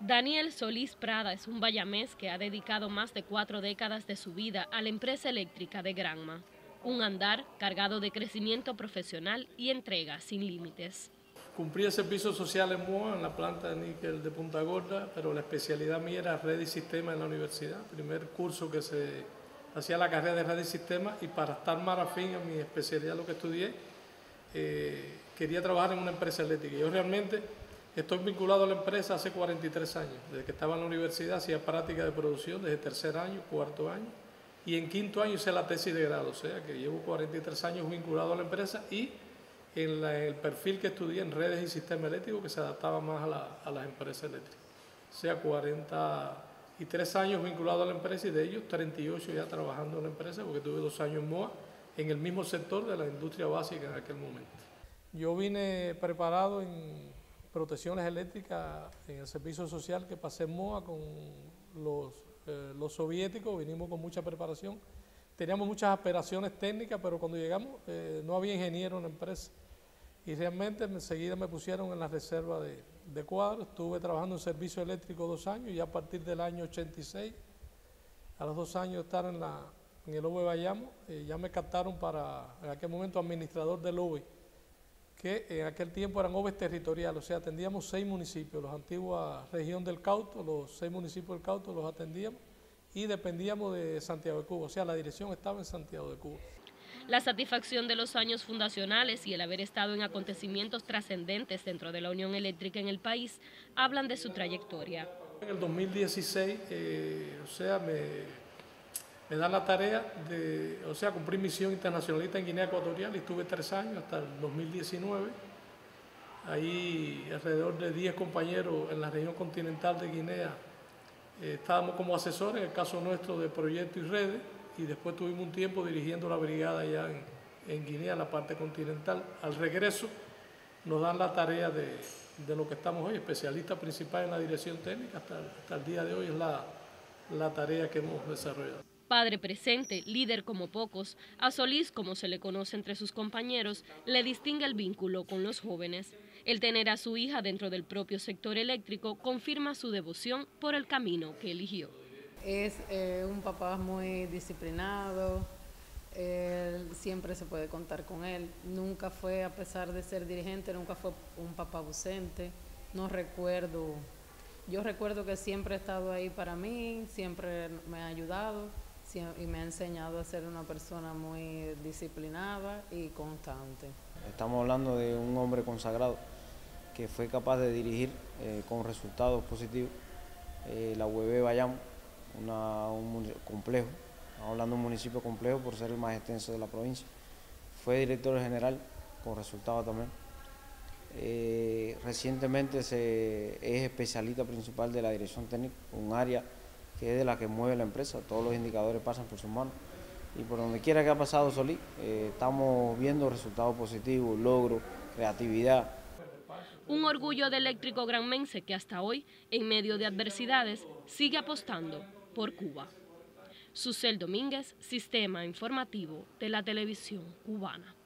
Daniel Solís Prada es un bayamés que ha dedicado más de 4 décadas de su vida a la empresa eléctrica de Granma. Un andar cargado de crecimiento profesional y entrega sin límites. Cumplí el servicio social en MOA, en la planta de níquel de Punta Gorda, pero la especialidad mía era red y sistema en la universidad. Primer curso que se hacía la carrera de red y sistema, y para estar más afín a mi especialidad, lo que estudié, quería trabajar en una empresa eléctrica. Yo realmente estoy vinculado a la empresa hace 43 años. Desde que estaba en la universidad hacía práctica de producción desde tercer año, cuarto año, y en quinto año hice la tesis de grado, o sea que llevo 43 años vinculado a la empresa y en el perfil que estudié en redes y sistemas eléctricos, que se adaptaba más a las empresas eléctricas. O sea, 43 años vinculado a la empresa, y de ellos 38 ya trabajando en la empresa, porque tuve 2 años en MOA, en el mismo sector de la industria básica en aquel momento. Yo vine preparado en protecciones eléctricas en el servicio social que pasé en MOA con los soviéticos. Vinimos con mucha preparación. Teníamos muchas aspiraciones técnicas, pero cuando llegamos no había ingeniero en la empresa. Y realmente enseguida me pusieron en la reserva de cuadros. Estuve trabajando en servicio eléctrico 2 años, y a partir del año 86, a los 2 años de estar en el OVE Bayamo, ya me captaron para, en aquel momento, administrador del OVE, que en aquel tiempo eran OVEs territoriales, o sea, atendíamos 6 municipios, la antigua región del Cauto, los 6 municipios del Cauto los atendíamos, y dependíamos de Santiago de Cuba, o sea, la dirección estaba en Santiago de Cuba. La satisfacción de los años fundacionales y el haber estado en acontecimientos trascendentes dentro de la Unión Eléctrica en el país hablan de su trayectoria. En el 2016, me dan la tarea de, cumplir misión internacionalista en Guinea Ecuatorial, y estuve 3 años hasta el 2019. Ahí alrededor de 10 compañeros en la región continental de Guinea estábamos como asesores, en el caso nuestro de proyectos y redes, y después tuvimos un tiempo dirigiendo la brigada allá en Guinea, en la parte continental. Al regreso nos dan la tarea de lo que estamos hoy, especialista principal en la dirección técnica. Hasta el día de hoy es la tarea que hemos desarrollado. Padre presente, líder como pocos, a Solís, como se le conoce entre sus compañeros, le distingue el vínculo con los jóvenes. El tener a su hija dentro del propio sector eléctrico confirma su devoción por el camino que eligió. Es un papá muy disciplinado, siempre se puede contar con él. Nunca fue, a pesar de ser dirigente, nunca fue un papá ausente. Yo recuerdo que siempre ha estado ahí para mí, siempre me ha ayudado y me ha enseñado a ser una persona muy disciplinada y constante. Estamos hablando de un hombre consagrado que fue capaz de dirigir con resultados positivos la UEB Bayamo, un complejo, estamos hablando de un municipio complejo por ser el más extenso de la provincia. Fue director general con resultados también. Recientemente es especialista principal de la dirección técnica, un área que es de la que mueve la empresa. Todos los indicadores pasan por sus manos, y por donde quiera que ha pasado Solís, estamos viendo resultados positivos, logros, creatividad. Un orgullo de eléctrico granmense que hasta hoy, en medio de adversidades, sigue apostando por Cuba. Susel Domínguez, Sistema Informativo de la Televisión Cubana.